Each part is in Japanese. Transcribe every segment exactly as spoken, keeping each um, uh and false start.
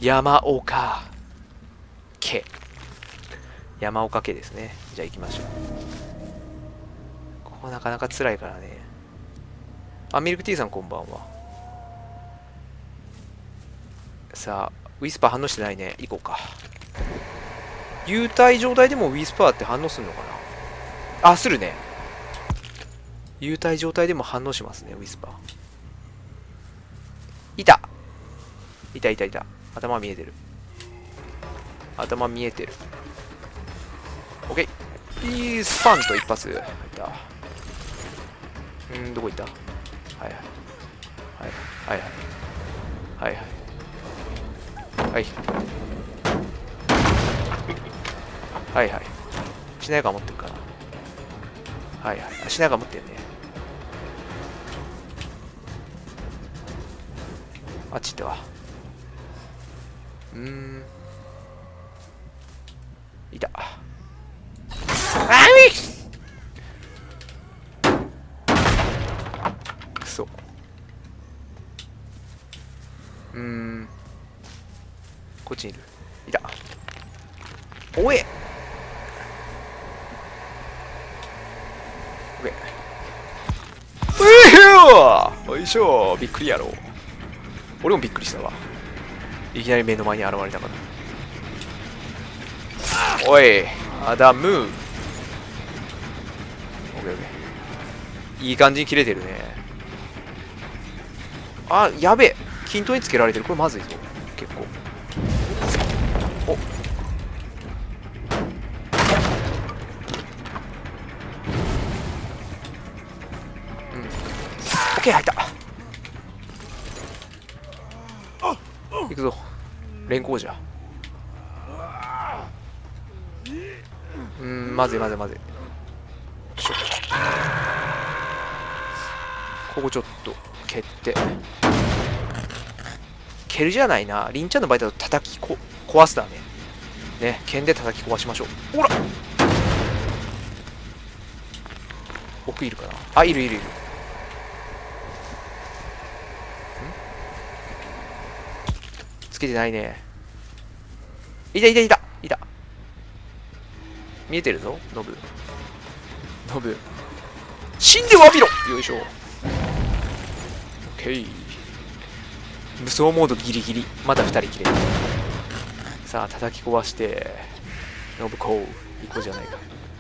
山岡家。山岡家ですね。じゃあ行きましょう。ここなかなか辛いからね。あ、ミルクティーさんこんばんは。さあ、ウィスパー反応してないね。行こうか。幽体状態でもウィスパーって反応するのかな。あ、するね。幽体状態でも反応しますね、ウィスパー。いたいたいたいた。頭見えてる。頭見えてる。オッケー。いいスパンと一発。いた。うん、どこ行った。はいはい。はいはい。はいはい。はいはい。はいはい。しなやか持ってるかな。はいはい。しなやか持ってるね。あっち行ったわ。うーん。いた。あみくそ。うーん。こっちにいる。いた。おえおえおいしょ。びっくりやろ。俺もびっくりしたわ。いきなり目の前に現れたから。おい、アダム。オッケーオッケー。いい感じに切れてるね。あ、やべえ。均等につけられてる。これまずいぞ。結構。お。うん。オッケー、入った。行くぞ。連行じゃ。うん、まずいまずいまずい。しょ。ここちょっと蹴って。蹴るじゃないな。リンちゃんの場合だと叩きこ壊すだね。ね、剣で叩き壊しましょう。ほら奥いるかなあ、いるいるいる。んつけてないね。いたいたいたいた。見えてるぞ、ノブ。ノブ。死んでわびろ。よいしょ。オッケー。無双モードギリギリ。まだふたり切れる。さあ、叩き壊して、ノブコウ。行こうじゃないか。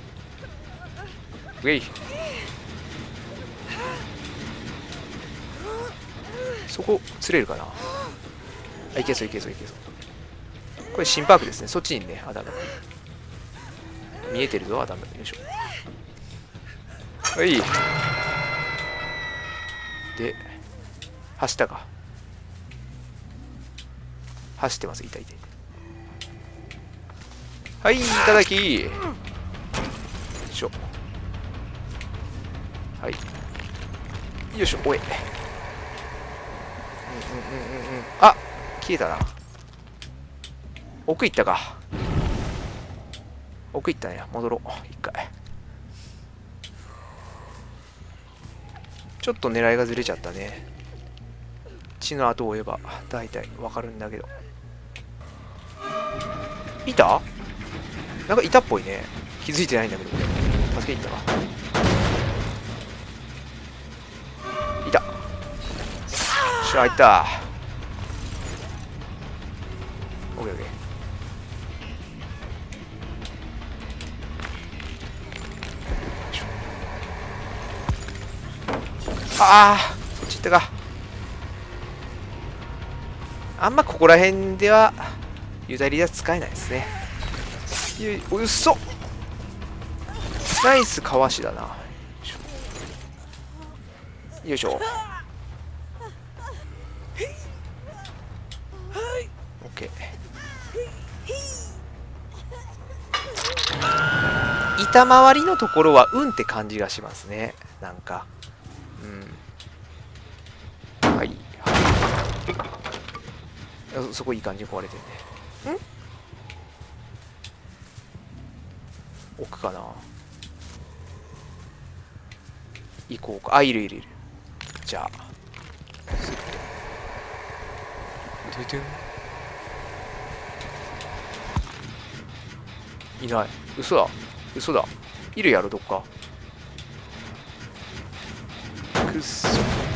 ウェイ。そこ、釣れるかなあ、いけそういけそういけそう。これ新パークですね。そっちにね、アダム。見えてるぞ、アダム。よいしょ。はい。で、走ったか。走ってます。いたいたいた。はい、いただき。よいしょ。はい。よいしょ、おえ。うんうんうんうんうん。あ、消えたな。奥行ったか。奥行ったね。戻ろう。一回。ちょっと狙いがずれちゃったね。血の後を追えば大体わかるんだけど。いた？なんかいたっぽいね。気づいてないんだけど、俺。助けに行ったか。いた。よっしゃ、入った。オッケーオッケー。ああ、そっち行ったか。あんまここら辺ではユダリダ使えないですね。うっそ。ナイスかわしだな。よいしょ。オッケー。板回りのところはうんって感じがしますね。なんか。うん。はい。はい。そこいい感じに壊れてるね。ん？奥かな。行こうか。あ、いるいるいる。じゃあ。スッと。ドゥドゥン。 いない。嘘だ。嘘だ。いるやろ、どっか。くっそ。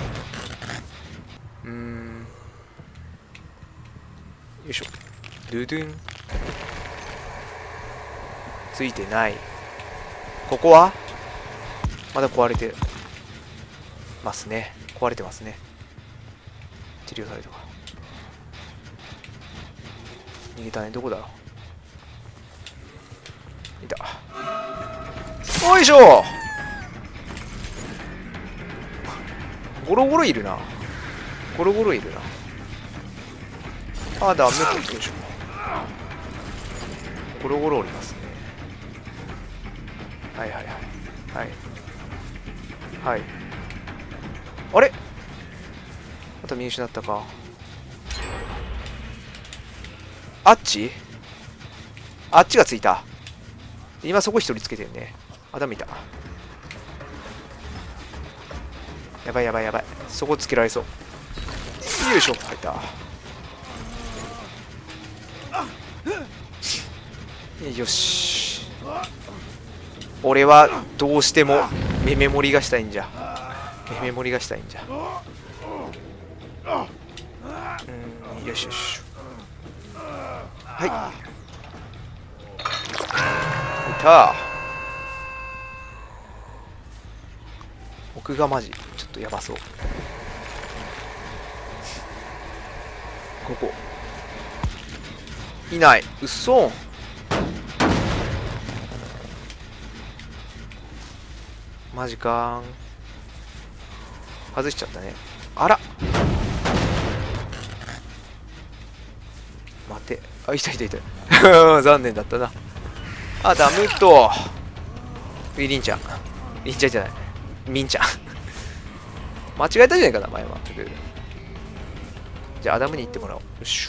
うーん。よいしょ。ドゥドゥン。ついてない。ここはまだ壊れてますね。壊れてますね。治療されたか。逃げたね。どこだろう。いた。おいしょ。ゴロゴロいるな。ゴロゴロいるな。あ、ダメだ。よいしょ。ゴロゴロおりますね。はいはいはい。はい。はい。あれまた見失ったか。あっちあっちがついた。今そこ一人つけてるね。あ、ダメだ。やばいやばいやばい。そこつけられそう。よいしょ。入った。よし。俺はどうしてもメメモリがしたいんじゃ。メメモリがしたいんじゃ。うん、よしよし。はい。いた。奥がマジちょっとやばそう。ここいない。うっそ。マジかーん。外しちゃったね。あら待て。あ、いたいたいた。残念だったな。あ、ダムとリンちゃん。リンちゃんじゃない。ミンちゃん。間違えたんじゃないかな、前は。じゃあ、アダムに行ってもらおう。よいしょ。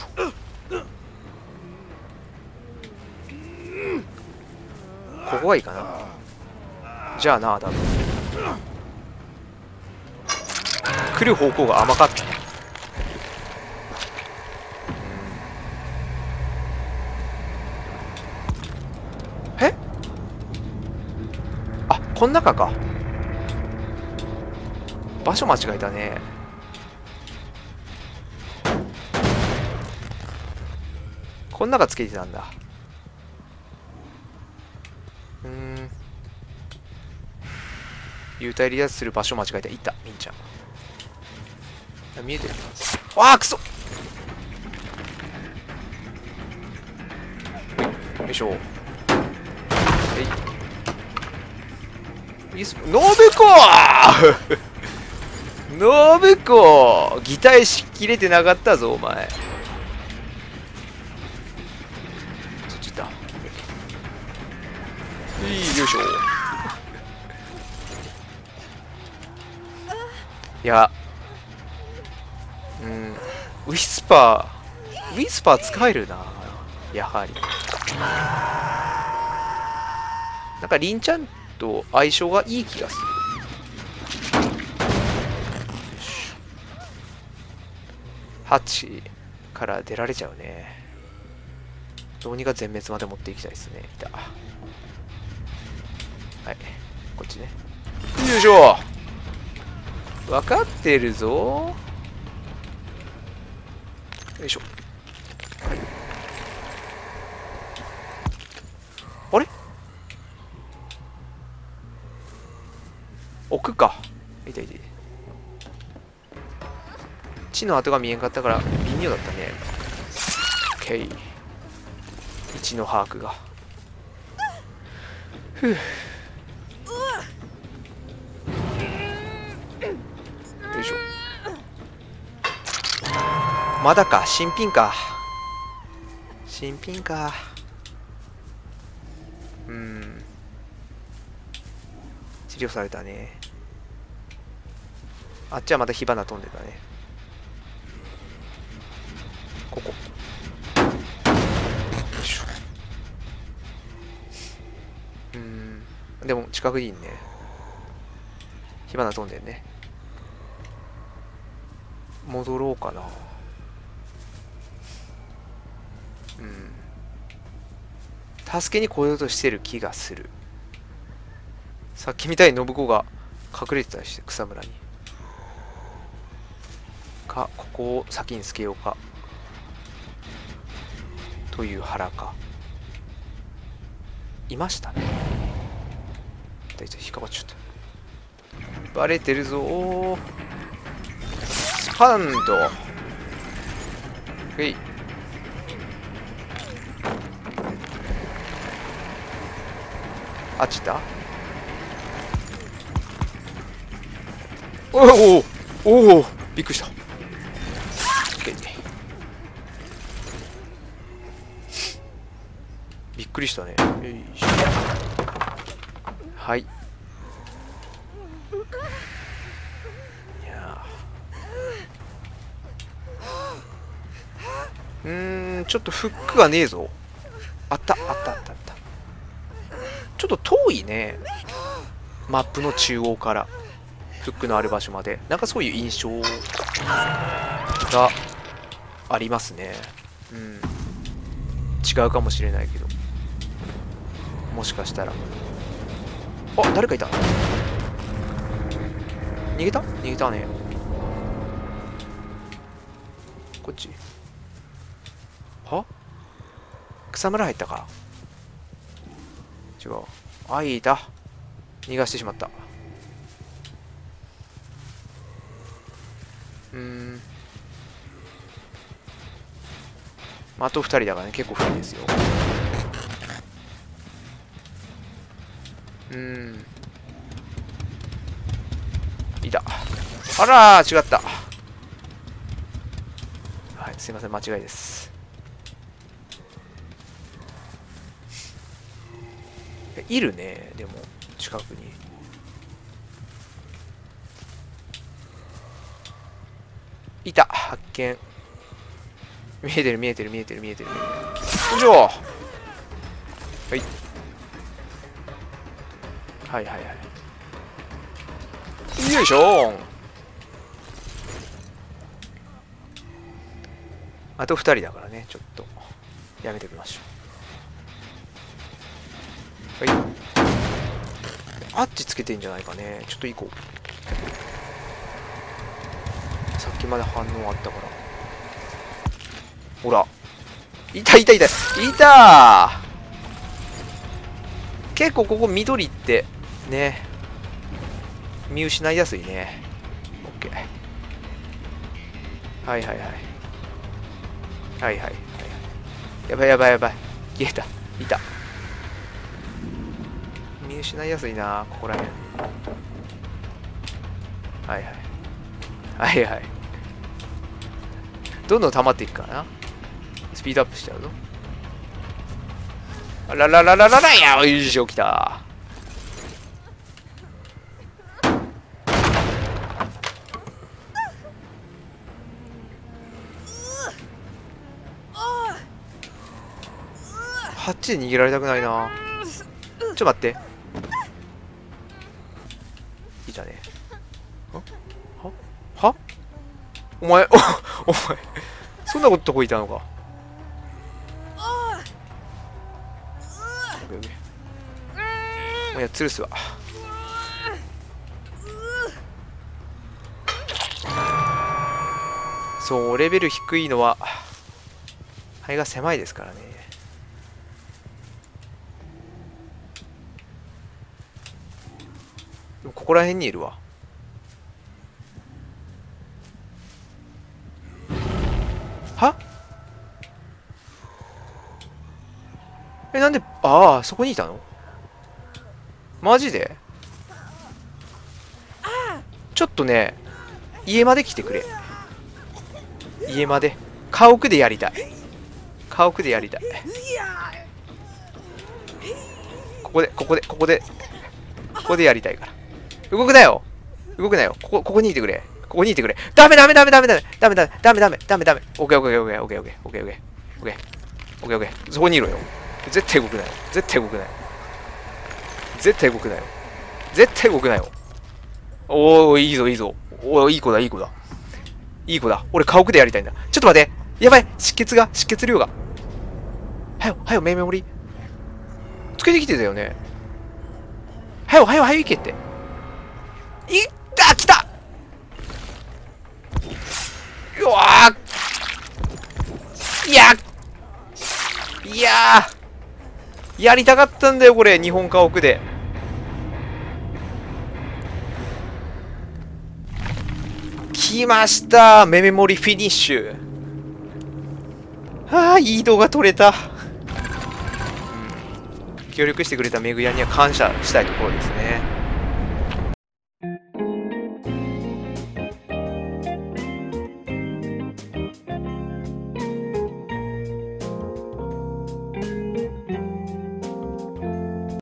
ここがいいかな。じゃあな、アダム。来る方向が甘かった。えあ、こん中か。場所間違えたね。こん中つけてたんだ。うーん。幽体離脱する場所間違えた。いた、みんちゃん。見えてる。わあ、くそ。よいしょ。いいっす。信子信子擬態しきれてなかったぞ、お前。そっち行った。いい、よいしょ。いや、うん、ウィスパー、ウィスパー使えるな、やはり。なんか、リンちゃんと相性がいい気がする。はちから出られちゃうね。どうにか全滅まで持っていきたいですね。いた。はい、こっちね。よいしょ。分かってるぞ。よいしょ。はい、あれ奥か。いたいたいた。地の跡が見えんかったから微妙だったね。オッケー。位置の把握が。ふう。よいしょ。まだか。新品か。新品か。うん。治療されたね。あっちはまた火花飛んでたね。ここ。よいしょ。うん。でも近くにいいね。火花飛んでんね。戻ろうかな。うん。 助けに来ようとしてる気がする。さっきみたいに信子が隠れてたりして、草むらに。か、ここを先につけようか。という腹か。いましたね。大体引っかかっちゃった。バレてるぞー。スパンド。へい。あっちだ。おおおお、びっくりした。びっくりしたね。よいしょ。はい。いやー、うーん、ちょっとフックがねえぞ。あったあったあったあった。ちょっと遠いね、マップの中央からフックのある場所まで。なんかそういう印象がありますね。うん、違うかもしれないけど、もしかしたら。あ、誰かいた。逃げた逃げたね。こっちは草むら入ったか。違う。あいだ。逃がしてしまった。うーん。あとふたりだからね、結構不利ですよ。うーん。いた。あらー、違った。はい、すいません、間違いです。いるね、でも近くに。いた。発見。見えてる見えてる見えてる見えてる見えてる。よいしょ。はい。はいはいはい。よいしょ。あとふたりだからね、ちょっとやめておきましょう。はい。あっちつけてんじゃないかね。ちょっと行こう。さっきまで反応あったから。ほら。いたいたいたいたー。結構ここ緑ってね、見失いやすいね。オッケー。はいはいはい。はいはいはい。やばいやばいやばい。消えた。いた。見失いやすいな、ここらへん。はいはい。はいはい。どんどん溜まっていくからな。スピードアップしちゃうぞ。あらららららら、よいしょ、来た。あっちで逃げられたくないな。ちょっと待って。いたね。ははお前、お、お前、そんなことこいたのか。オッケーオッケー。もうや、吊るすわ。そう、レベル低いのは、肺が狭いですからね。ここら辺にいるわ。はえ、なんで、ああ、そこにいたの？マジで？ちょっとね、家まで来てくれ。家まで。家屋でやりたい。家屋でやりたい。ここで、ここで、ここで、ここでやりたいから。動くなよ。動くなよ。ここ、ここにいてくれ。ここにいてくれ。ダメダメダメダメダメダメダメダメダメダメダメ。オッケーオッケーオッケーオッケーオッケーオッケーオッケーオッケーオッケーオッケーオッケー。そこにいろよ。絶対動くなよ。絶対動くなよ。絶対動くなよ。絶対動くなよ。おー、いいぞいいぞ。おー、いい子だいい子だ。いい子だ。俺家屋でやりたいんだ。ちょっと待って。やばい。出血が、出血量が。はよ、はよ、メモリ。 けてきてたよね。はよはよはよ行けって。いった来た。うわーいやいやーやりたかったんだよこれ、日本家屋で。来ました、メメモリフィニッシュ。ああ、いい動画撮れた。協力してくれたメグヤには感謝したいところですね。